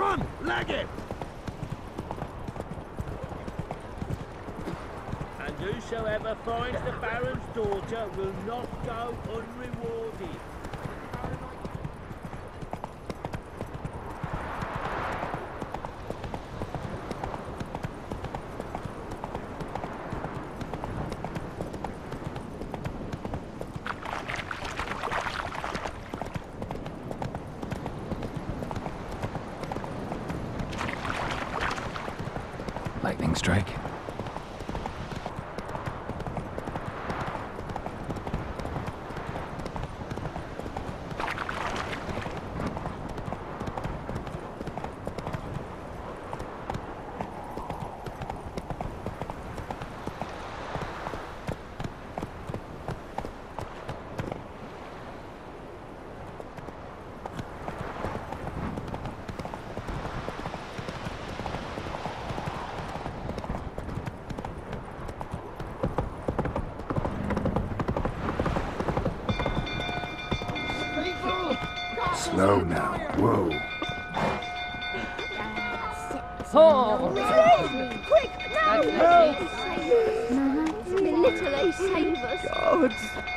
on, leg it! And whosoever finds the Baron's daughter will not go unrewarded. Lightning strike. Slow now. Whoa. Oh! Quick! No! Literally save us! God!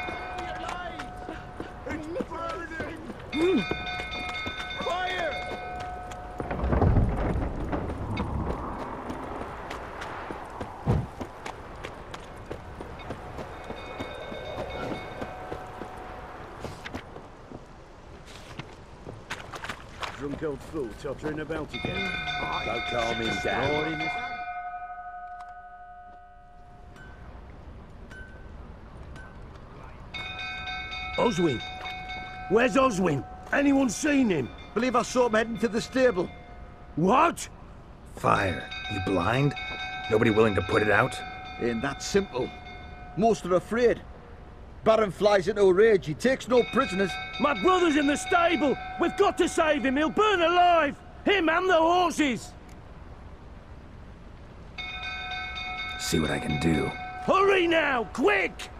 Drunk old fool tottering about again. Don't calm him down. Oswin! Where's Oswin? Anyone seen him? Believe I saw him heading to the stable. What? Fire. You blind? Nobody willing to put it out? Ain't that simple. Most are afraid. Baron flies into a rage. He takes no prisoners. My brother's in the stable! We've got to save him! He'll burn alive! Him and the horses! See what I can do. Hurry now! Quick!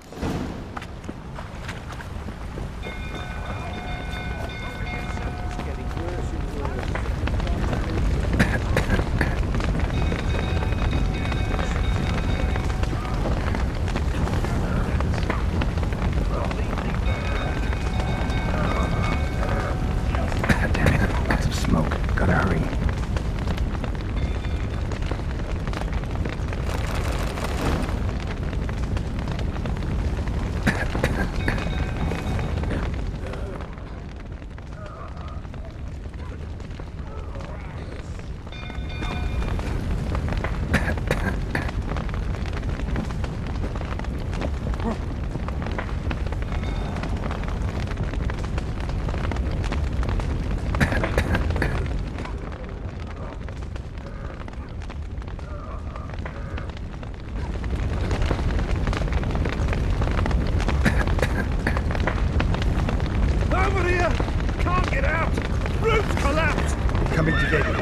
Lots of smoke. Gotta hurry. Over here! Can't get out! Roof's collapsed! Coming together.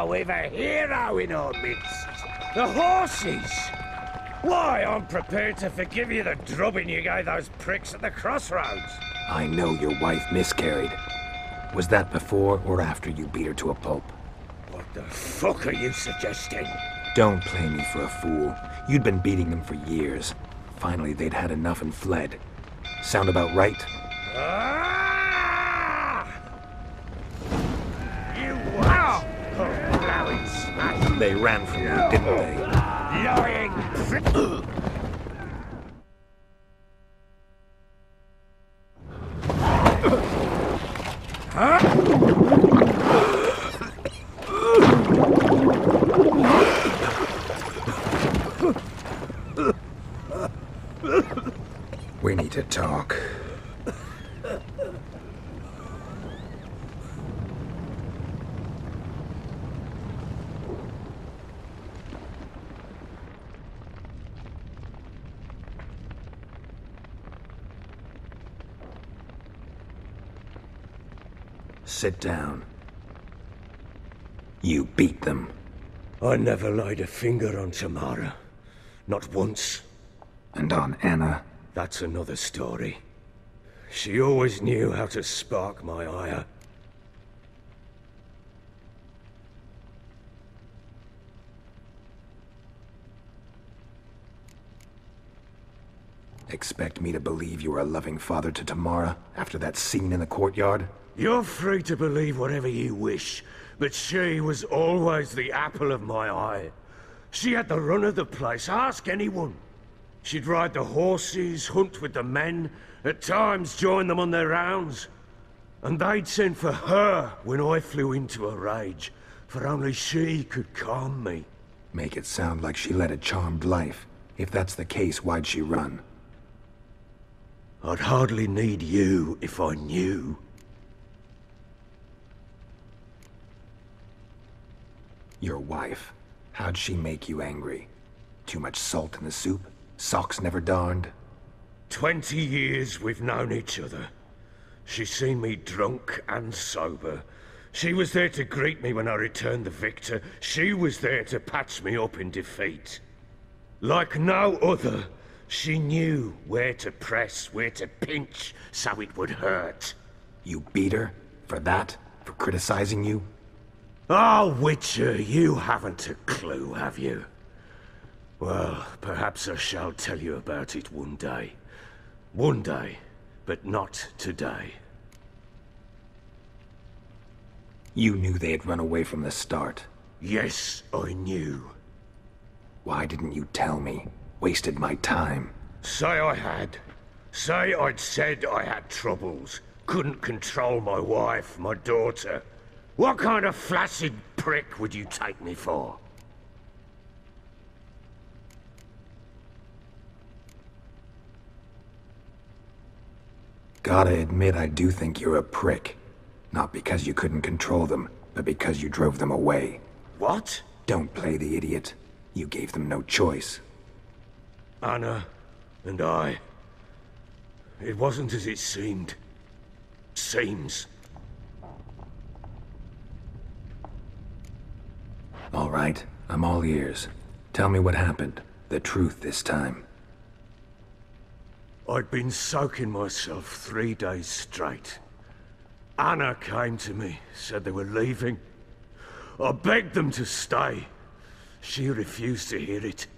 we've a hero in our midst. The horses! Why, I'm prepared to forgive you the drubbing you gave those pricks at the crossroads. I know your wife miscarried. Was that before or after you beat her to a pulp? What the fuck are you suggesting? Don't play me for a fool. You'd been beating them for years. Finally, they'd had enough and fled. Sound about right? Ah! You what? Oh, blowing smash! They ran from you, didn't they? Lying prick! We need to talk. Sit down. You beat them. I never laid a finger on Tamara. Not once. And on Anna. That's another story. She always knew how to spark my ire. Expect me to believe you were a loving father to Tamara after that scene in the courtyard? You're free to believe whatever you wish, but she was always the apple of my eye. She had the run of the place, ask anyone. She'd ride the horses, hunt with the men, at times join them on their rounds. And they'd send for her when I flew into a rage, for only she could calm me. Make it sound like she led a charmed life. If that's the case, why'd she run? I'd hardly need you if I knew. Your wife. How'd she make you angry? Too much salt in the soup? Socks never darned? 20 years we've known each other. She's seen me drunk and sober. She was there to greet me when I returned the victor. She was there to patch me up in defeat. Like no other, she knew where to press, where to pinch, so it would hurt. You beat her? For that? For criticizing you? Oh, Witcher, you haven't a clue, have you? Well, perhaps I shall tell you about it one day. One day, but not today. You knew they had run away from the start. Yes, I knew. Why didn't you tell me? Wasted my time. Say I had. Say I'd said I had troubles. Couldn't control my wife, my daughter. What kind of flaccid prick would you take me for? Gotta admit, I do think you're a prick. Not because you couldn't control them, but because you drove them away. What? Don't play the idiot. You gave them no choice. Anna and I... It wasn't as it seemed. Seems. All right, I'm all ears. Tell me what happened. The truth this time. I'd been soaking myself 3 days straight. Anna came to me, said they were leaving. I begged them to stay. She refused to hear it.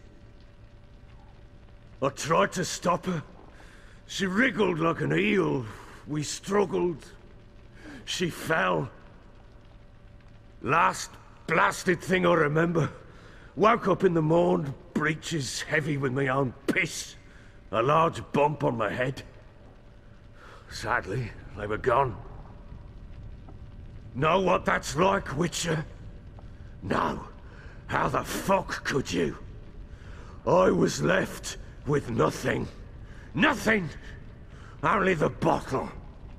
I tried to stop her. She wriggled like an eel. We struggled. She fell. Last blasted thing I remember. Woke up in the morn, breeches heavy with my own piss. A large bump on my head. Sadly, they were gone. Know what that's like, Witcher? No. How the fuck could you? I was left with nothing. Nothing! Only the bottle.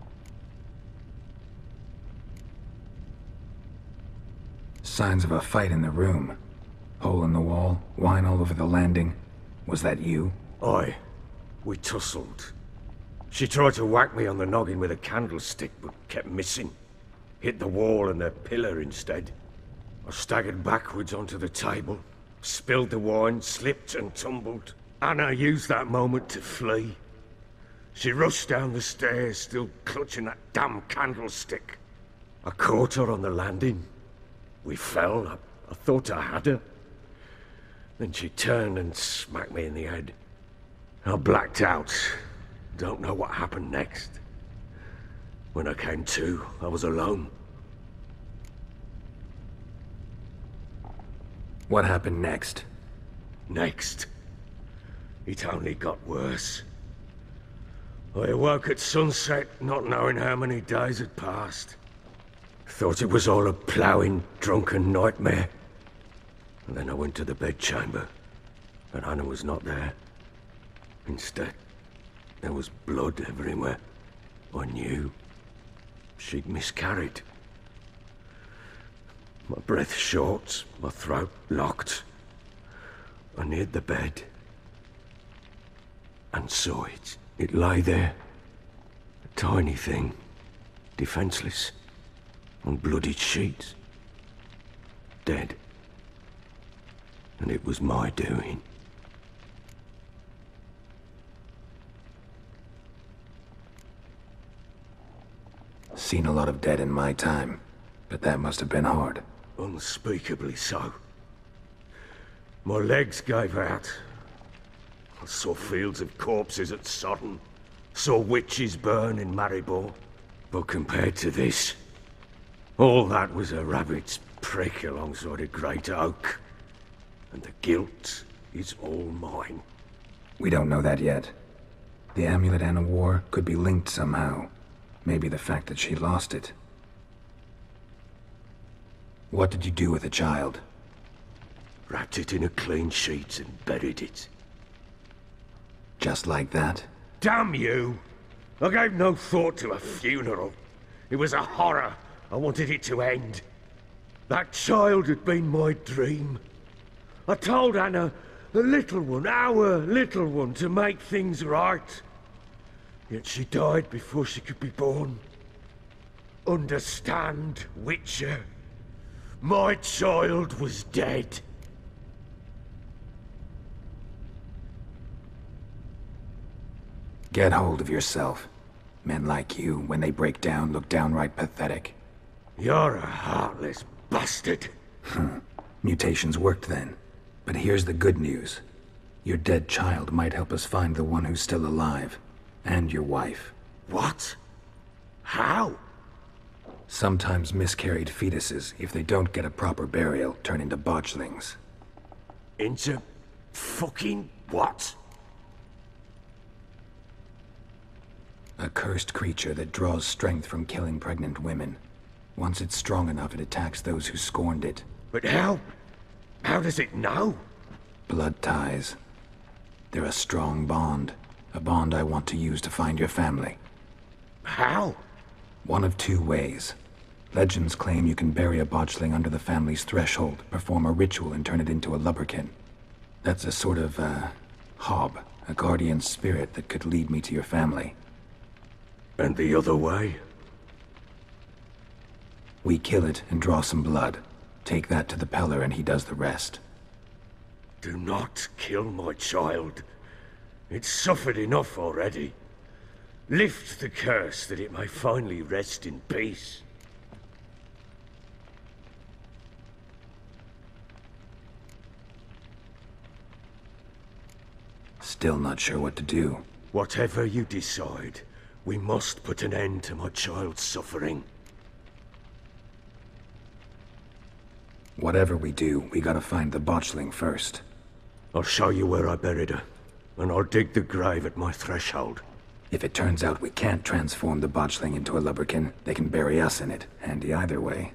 Signs of a fight in the room. Hole in the wall, wine all over the landing. Was that you? Aye. We tussled. She tried to whack me on the noggin with a candlestick, but kept missing. Hit the wall and the pillar instead. I staggered backwards onto the table, spilled the wine, slipped and tumbled. Anna used that moment to flee. She rushed down the stairs, still clutching that damn candlestick. I caught her on the landing. We fell. I thought I had her. Then she turned and smacked me in the head. I blacked out. Don't know what happened next. When I came to, I was alone. What happened next? Next? It only got worse. I awoke at sunset, not knowing how many days had passed. Thought it was all a ploughing, drunken nightmare. And then I went to the bedchamber, and Anna was not there. Instead, there was blood everywhere. I knew she'd miscarried. My breath short, my throat locked. I neared the bed and saw it. It lay there, a tiny thing, defenseless, on bloodied sheets, dead. And it was my doing. Seen a lot of dead in my time, but that must have been hard. Unspeakably so. My legs gave out. I saw fields of corpses at Sodden. Saw witches burn in Maribor. But compared to this, all that was a rabbit's prick alongside a great oak. And the guilt is all mine. We don't know that yet. The amulet Anna wore could be linked somehow. Maybe the fact that she lost it. What did you do with the child? Wrapped it in a clean sheet and buried it. Just like that? Damn you! I gave no thought to a funeral. It was a horror. I wanted it to end. That child had been my dream. I told Anna, the little one, our little one, to make things right. Yet she died before she could be born. Understand, Witcher? My child was dead. Get hold of yourself. Men like you, when they break down, look downright pathetic. You're a heartless bastard. Mutations worked then. But here's the good news. Your dead child might help us find the one who's still alive. And your wife. What? How? Sometimes miscarried fetuses, if they don't get a proper burial, turn into botchlings. Into fucking what? A cursed creature that draws strength from killing pregnant women. Once it's strong enough, it attacks those who scorned it. But how? How does it know? Blood ties. They're a strong bond. A bond I want to use to find your family. How? One of two ways. Legends claim you can bury a botchling under the family's threshold, perform a ritual and turn it into a lubberkin. That's a sort of, hob, a guardian spirit that could lead me to your family. And the other way? We kill it and draw some blood. Take that to the Peller and he does the rest. Do not kill my child. It's suffered enough already. Lift the curse that it may finally rest in peace. Still not sure what to do. Whatever you decide, we must put an end to my child's suffering. Whatever we do, we gotta find the botchling first. I'll show you where I buried her, and I'll dig the grave at my threshold. If it turns out we can't transform the botchling into a lubberkin, they can bury us in it. Handy either way.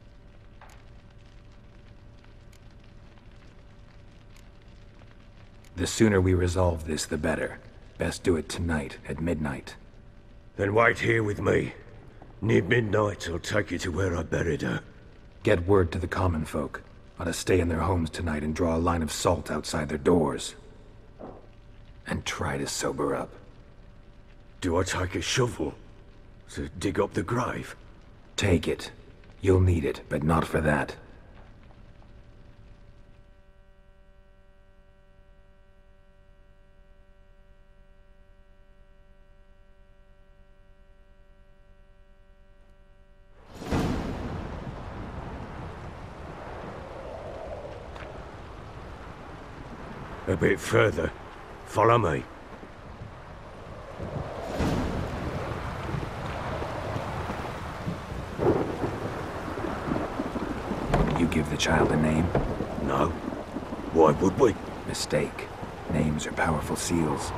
The sooner we resolve this, the better. Best do it tonight, at midnight. Then wait here with me. Near midnight, I'll take you to where I buried her. Get word to the common folk. Ought to stay in their homes tonight and draw a line of salt outside their doors. And try to sober up. Do I take a shovel to dig up the grave? Take it. You'll need it, but not for that. A bit further. Follow me. You give the child a name? No. Why would we? Mistake. Names are powerful seals.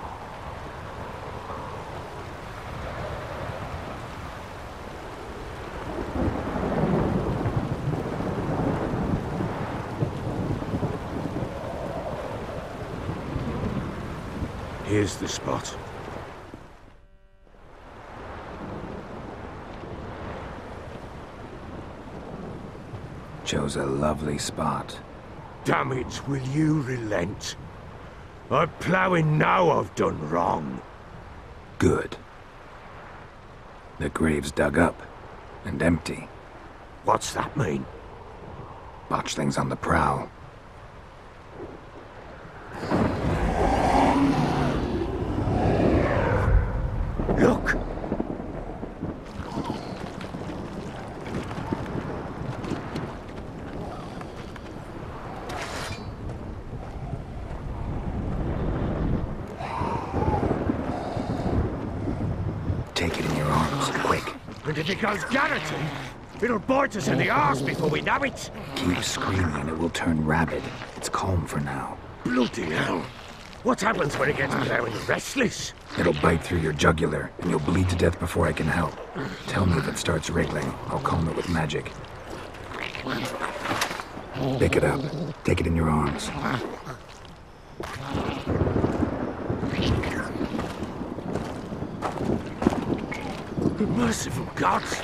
Here's the spot. Chose a lovely spot. Damn it, will you relent? I'm ploughing now I've done wrong. Good. The grave's dug up and empty. What's that mean? Botchlings on the prowl. Look! Take it in your arms, quick. And if it goes garroting, it'll bite us in the arse before we know it. Keep screaming, it will turn rabid. It's calm for now. Bloody hell. What happens when it gets very restless? It'll bite through your jugular, and you'll bleed to death before I can help. Tell me if it starts wriggling. I'll calm it with magic. Pick it up. Take it in your arms. Merciful gods!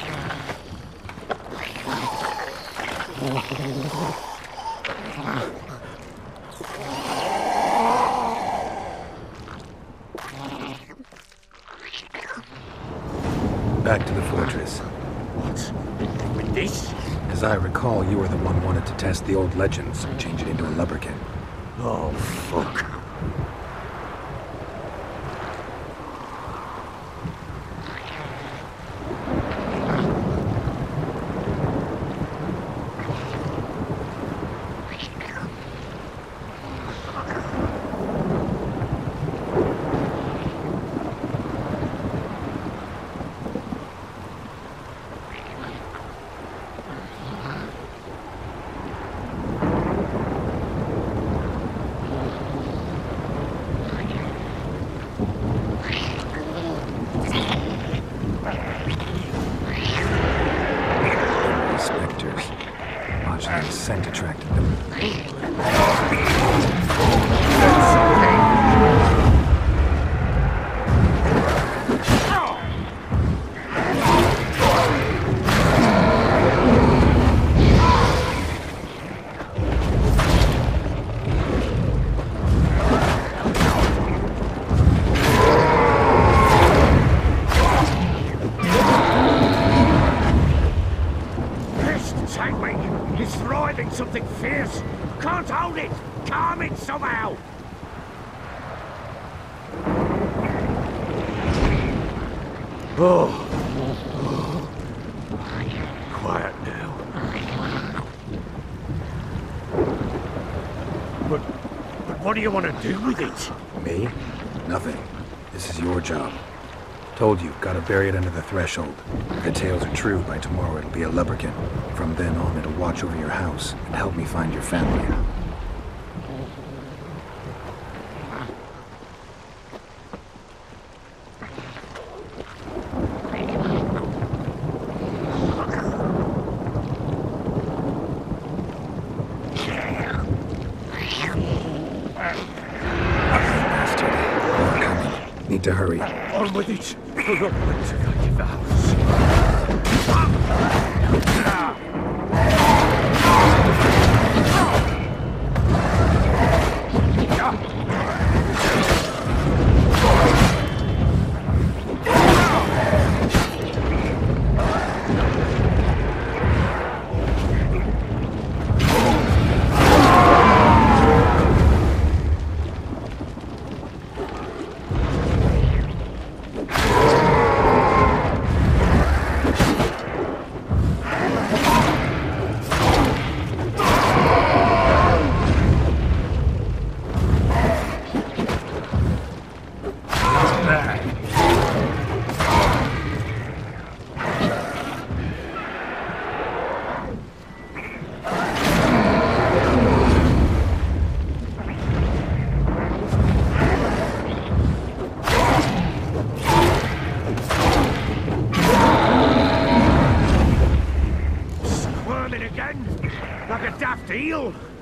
Back to the fortress. What? With this? As I recall, you were the one wanted to test the old legends, change it into a lubberkin. Oh, fuck. Scent attracted them. It's writhing something fierce. Can't hold it. Calm it somehow. Oh. Quiet now. But what do you want to do with it? Me? Nothing. This is your job. Told you, gotta bury it under the threshold. If the tales are true, by tomorrow it'll be a lubberkin. From then on, it'll watch over your house and help me find your family. Bastard. They're coming. Need to hurry. On with it. We're not meant to leave the house.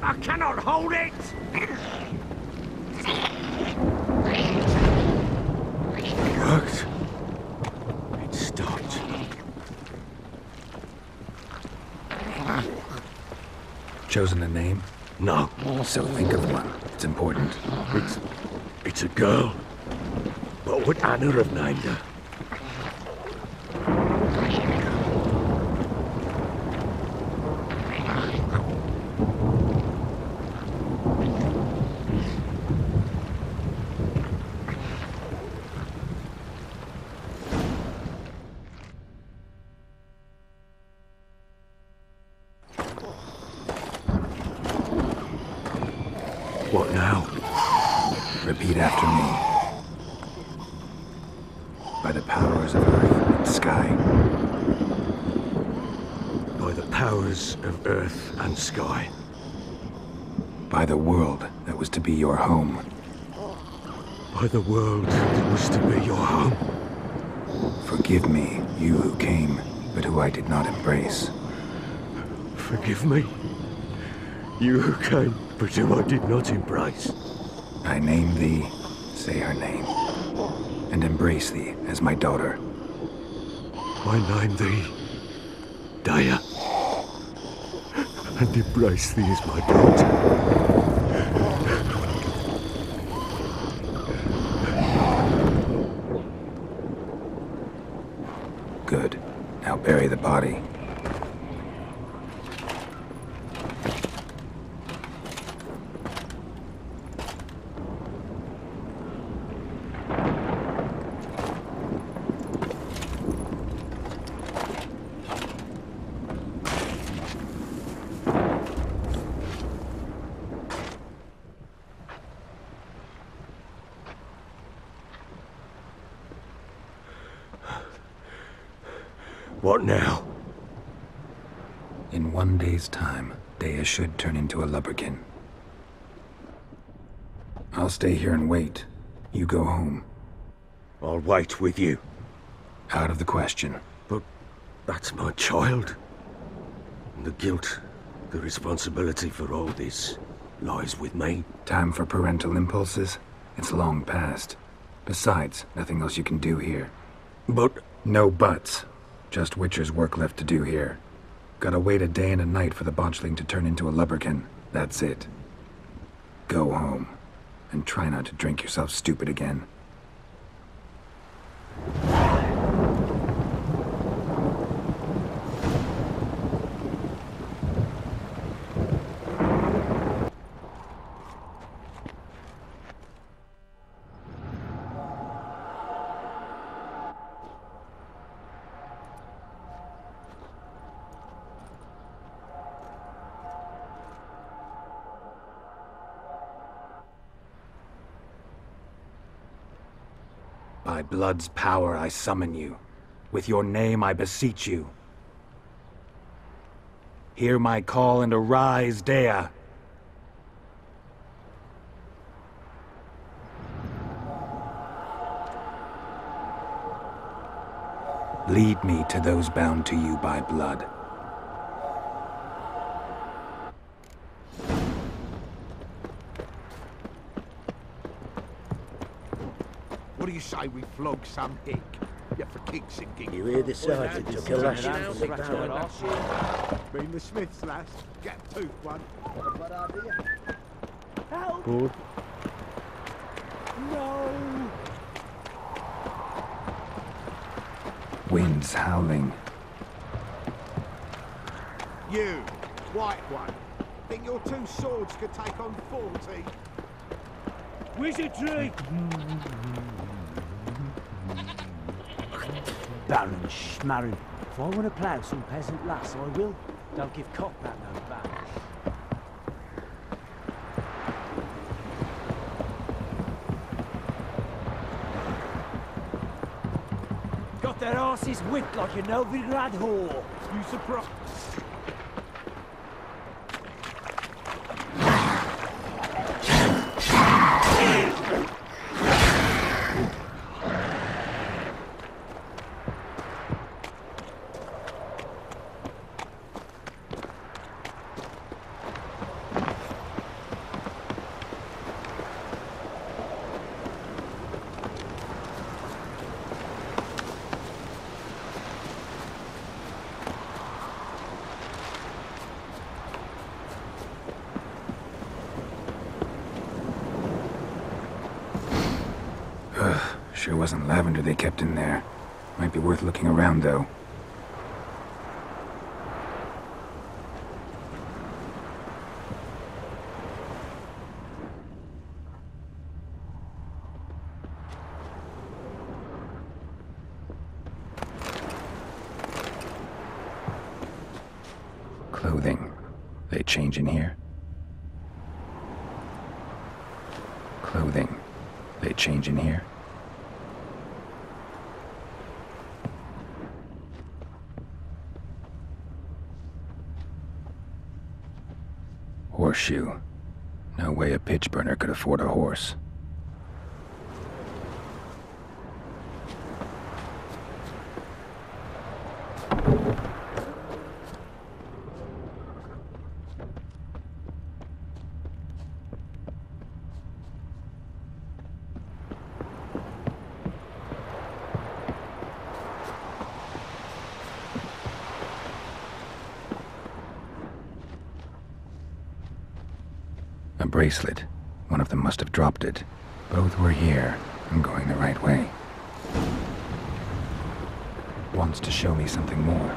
I cannot hold it! It worked. It stopped. Chosen a name? No. So think of one. It's important. It's a girl. What would Anna have named her? What now? Repeat after me. By the powers of earth and sky. By the powers of earth and sky. By the world that was to be your home. By the world that was to be your home. Forgive me, you who came, but who I did not embrace. Forgive me. You who came, but whom I did not embrace. I name thee, say her name, and embrace thee as my daughter. I name thee, Daya, and embrace thee as my daughter. Good. Now bury the body. What now? In 1 day's time, Daya should turn into a lubberkin. I'll stay here and wait. You go home. I'll wait with you. Out of the question. But that's my child. And the guilt, the responsibility for all this lies with me. Time for parental impulses? It's long past. Besides, nothing else you can do here. But No buts. Just Witcher's work left to do here. Gotta wait a day and a night for the botchling to turn into a lubberkin. That's it. Go home. And try not to drink yourself stupid again. By blood's power I summon you. With your name I beseech you. Hear my call and arise, Dea. Lead me to those bound to you by blood. What do you say we flog some hick? Yeah, for kicks and giggles. You hear the sergeant took a lashing from the town. Been the Smiths, lass. Get tooth one. Bad idea. Help! Good. No! Winds howling. You, white one. Think your two swords could take on 40? Wizardry! Baron Schmarren. If I want to plough some peasant lass, I will. Don't give Cockbat no back. Got their asses whipped like a Novigrad whore. You surprised? Ugh, sure wasn't lavender they kept in there. Might be worth looking around, though. Clothing. They change in here? Clothing. They change in here? Horseshoe. No way a pitch burner could afford a horse. A bracelet. One of them must have dropped it. Both were here. I'm going the right way. Wants to show me something more.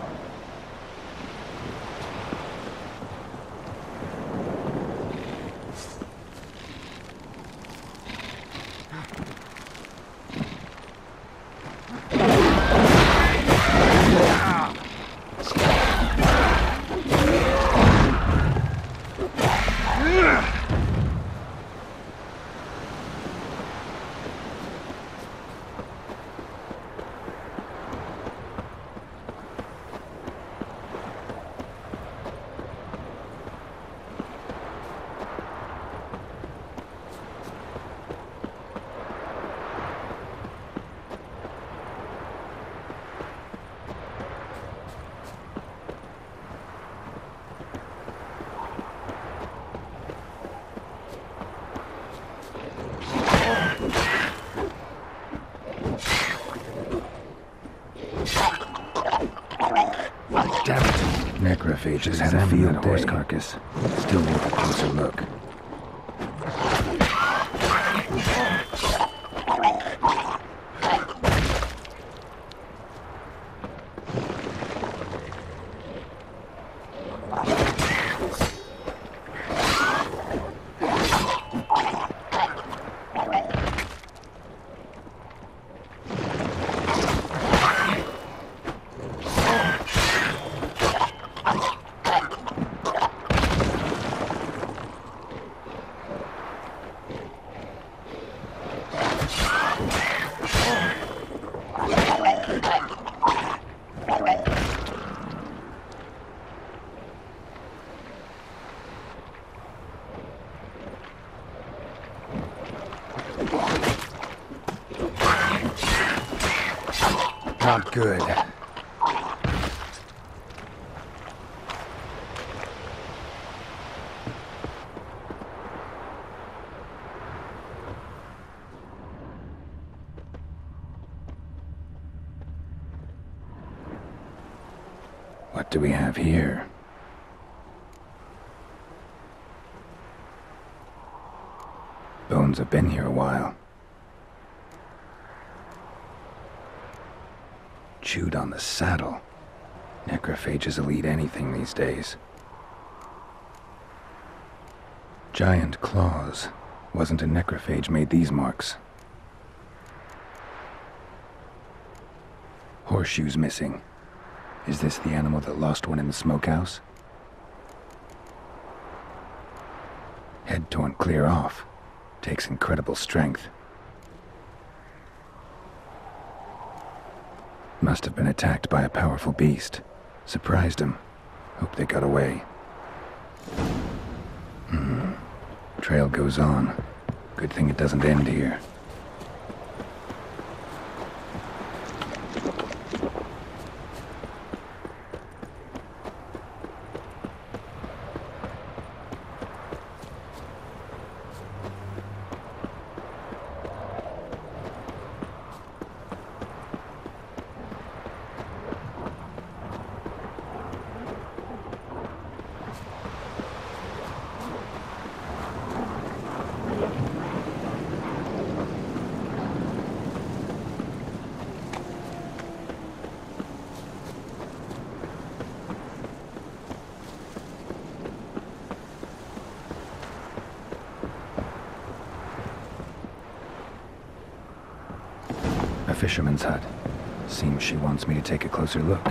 Damn it. Necrophages had a field horse carcass. Still worth a closer look. Not good. What do we have here? Bones have been here a while. Chewed on the saddle. Necrophages will eat anything these days. Giant claws. Wasn't a necrophage made these marks. Horseshoes missing. Is this the animal that lost one in the smokehouse? Head torn clear off. Takes incredible strength. Must have been attacked by a powerful beast. Surprised him. Hope they got away. Trail goes on. Good thing it doesn't end here. A fisherman's hut. Seems she wants me to take a closer look.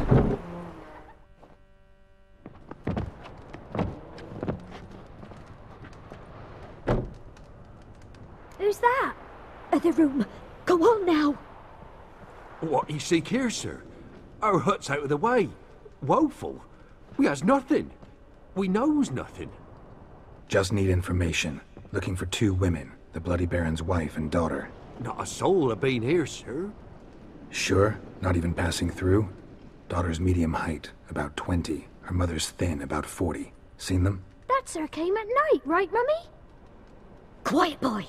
Who's that? Other room. Go on now. What you seek here, sir? Our hut's out of the way. Woeful. We has nothing. We knows nothing. Just need information. Looking for 2 women, the Bloody Baron's wife and daughter. Not a soul have been here, sir. Sure? Not even passing through? Daughter's medium height, about 20. Her mother's thin, about 40. Seen them? That sir came at night, right, Mummy? Quiet, boy.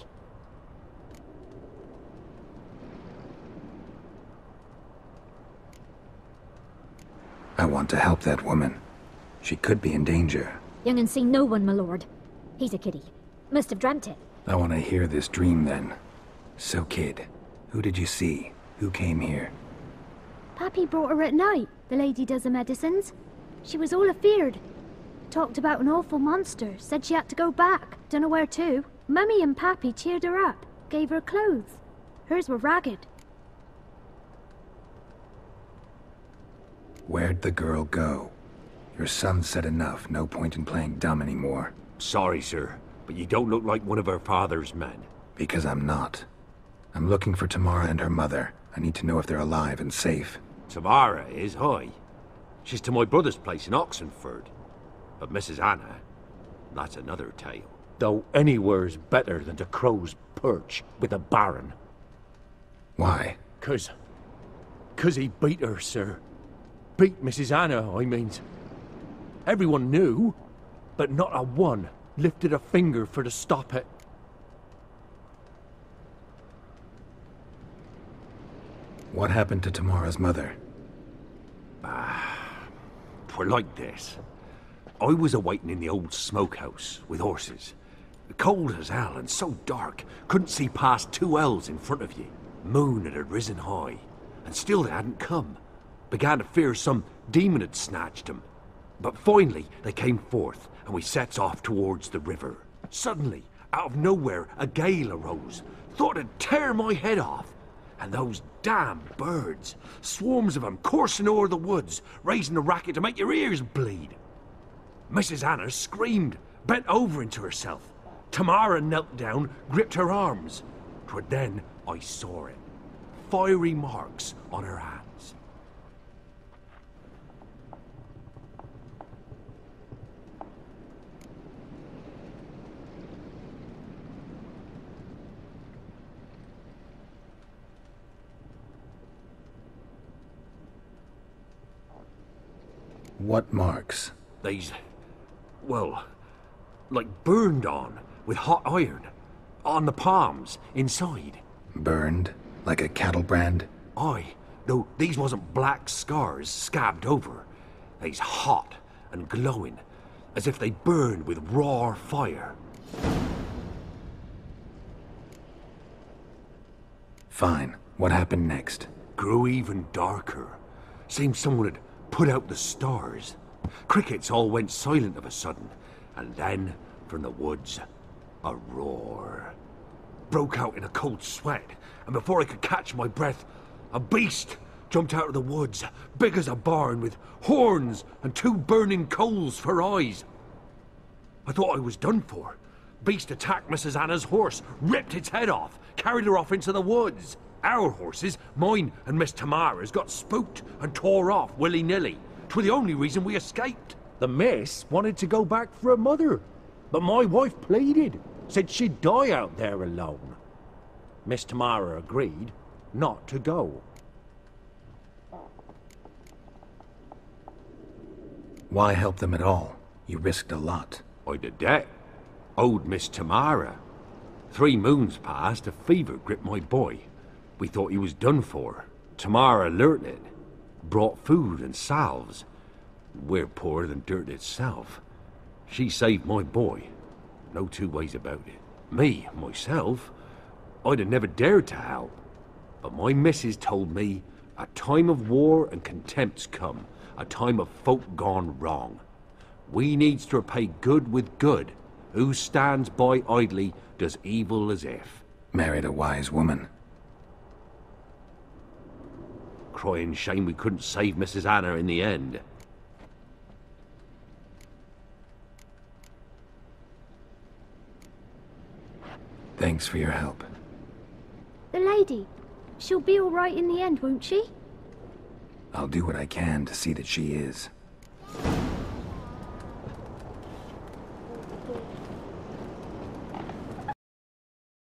I want to help that woman. She could be in danger. Young and seen no one, my lord. He's a kiddie. Must have dreamt it. I want to hear this dream then. So, kid, who did you see? Who came here? Pappy brought her at night. The lady does the medicines. She was all afeared. Talked about an awful monster. Said she had to go back. Dunno where to. Mummy and Pappy cheered her up. Gave her clothes. Hers were ragged. Where'd the girl go? Your son said enough. No point in playing dumb anymore. Sorry, sir, but you don't look like one of our father's men. Because I'm not. I'm looking for Tamara and her mother. I need to know if they're alive and safe. Tamara is, hi. She's to my brother's place in Oxenford. But Mrs. Anna, that's another tale. Though anywhere's better than the crow's perch with a baron. Why? 'Cause he beat her, sir. Beat Mrs. Anna, I mean. Everyone knew, but not a one lifted a finger for to stop it. What happened to Tamara's mother? Twere like this. I was awaiting in the old smokehouse with horses. Cold as hell and so dark, couldn't see past 2 ells in front of you. Moon had risen high, and still they hadn't come. Began to fear some demon had snatched them. But finally they came forth, and we sets off towards the river. Suddenly, out of nowhere, a gale arose. Thought it'd tear my head off. And those damn birds, swarms of them coursing o'er the woods, raising a racket to make your ears bleed. Mrs. Anna screamed, bent over into herself. Tamara knelt down, gripped her arms. 'Twere then I saw it. Fiery marks on her hands. What marks? They's, well, like burned on with hot iron. On the palms, inside. Burned? Like a cattle brand? Aye, though these wasn't black scars scabbed over. They's hot and glowing, as if they burned with raw fire. Fine. What happened next? Grew even darker. Seemed someone had put out the stars. Crickets all went silent of a sudden, and then, from the woods, a roar. Broke out in a cold sweat, and before I could catch my breath, a beast jumped out of the woods, big as a barn, with horns and 2 burning coals for eyes. I thought I was done for. Beast attacked Mrs. Anna's horse, ripped its head off, carried her off into the woods. Our horses, mine and Miss Tamara's, got spooked and tore off willy-nilly. 'Twere the only reason we escaped. The miss wanted to go back for her mother, but my wife pleaded, said she'd die out there alone. Miss Tamara agreed not to go. Why help them at all? You risked a lot. I'd a debt. Owed Miss Tamara. 3 moons passed, a fever gripped my boy. We thought he was done for. Tamara learnt it. Brought food and salves. We're poorer than dirt itself. She saved my boy. No 2 ways about it. Me, myself, I'd have never dared to help. But my missus told me a time of war and contempt's come. A time of folk gone wrong. We needs to repay good with good. Who stands by idly does evil as if. Married a wise woman. crying shame we couldn't save Mrs. Anna in the end. Thanks for your help. The lady. She'll be all right in the end, won't she? I'll do what I can to see that she is.